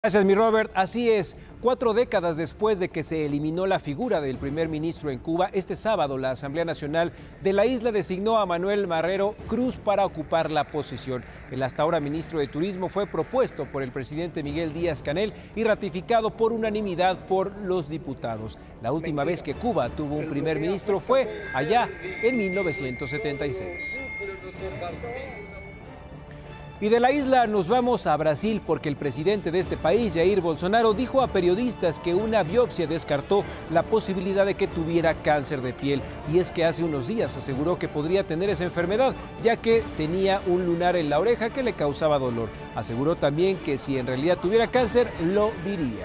Gracias, mi Robert. Así es, 4 décadas después de que se eliminó la figura del primer ministro en Cuba, este sábado la Asamblea Nacional de la isla designó a Manuel Marrero Cruz para ocupar la posición. El hasta ahora ministro de Turismo fue propuesto por el presidente Miguel Díaz-Canel y ratificado por unanimidad por los diputados. La última vez que Cuba tuvo un primer ministro fue allá en 1976. Y de la isla nos vamos a Brasil porque el presidente de este país, Jair Bolsonaro, dijo a periodistas que una biopsia descartó la posibilidad de que tuviera cáncer de piel. Y es que hace unos días aseguró que podría tener esa enfermedad, ya que tenía un lunar en la oreja que le causaba dolor. Aseguró también que si en realidad tuviera cáncer, lo diría.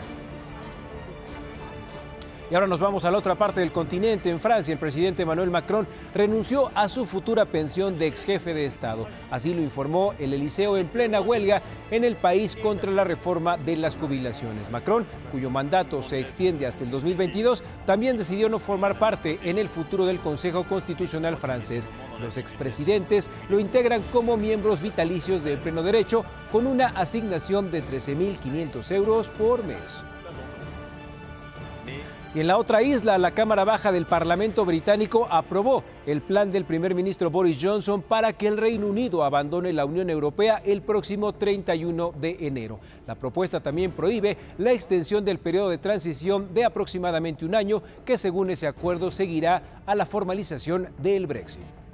Y ahora nos vamos a la otra parte del continente. En Francia, el presidente Emmanuel Macron renunció a su futura pensión de ex jefe de Estado. Así lo informó el Eliseo en plena huelga en el país contra la reforma de las jubilaciones. Macron, cuyo mandato se extiende hasta el 2022, también decidió no formar parte en el futuro del Consejo Constitucional francés. Los expresidentes lo integran como miembros vitalicios de pleno derecho con una asignación de 13.500 euros por mes. Y en la otra isla, la Cámara Baja del Parlamento británico aprobó el plan del primer ministro Boris Johnson para que el Reino Unido abandone la Unión Europea el próximo 31 de enero. La propuesta también prohíbe la extensión del periodo de transición de aproximadamente un año, que según ese acuerdo seguirá a la formalización del Brexit.